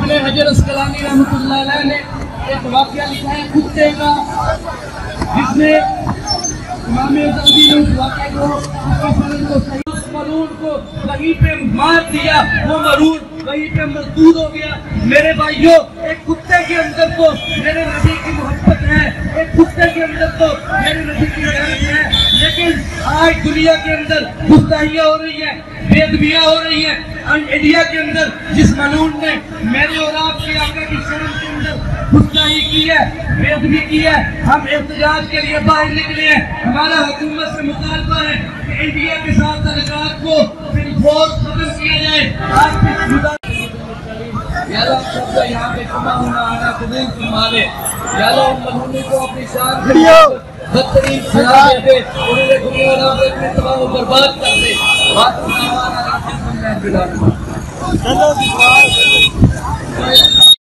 ہمیں حجر اسقلانی رحمۃ اللہ علیہ نے ایک واقعہ لکھا ہے کتے کا، جس میں امام غزالی نے اس واقعے کو ملعون کو وہیں پہ مار دیا، وہ ملعون وہیں پہ مردود ہو گیا۔ میرے بھائیوں، ایک کتے کے اندر تو میرے نبی کی محبت ہے، ایک کتے کے اندر تو میرے نبی کی غیرت ہے، لیکن آج دنیا کے اندر گستاخیاں ہو رہی ہیں، بے ادبیاں ہو رہی ہیں۔ انڈیا کے اندر جس ملعون نے میرے اور آپ کے آقا کی شرم کے اندر گستاخی کی ہے، بے ادبی کی ہے، ہم احتجاج کے لیے باہر نکلے ہیں۔ ہمارا حکومت سے مطالبہ ہے کہ انڈیا کے ساتھ تعلقات کو بالفور ختم کیا جائے۔ آج کی یا اللہ سب کا یہاں پہ جمع ہونا آنا قبول فرما لے۔ یا اللہ ان ملعونوں کو اپنی شان سے بدترین سزا دے دے، انہیں دنیا اور آخرت میں تباہ و برباد کر دے۔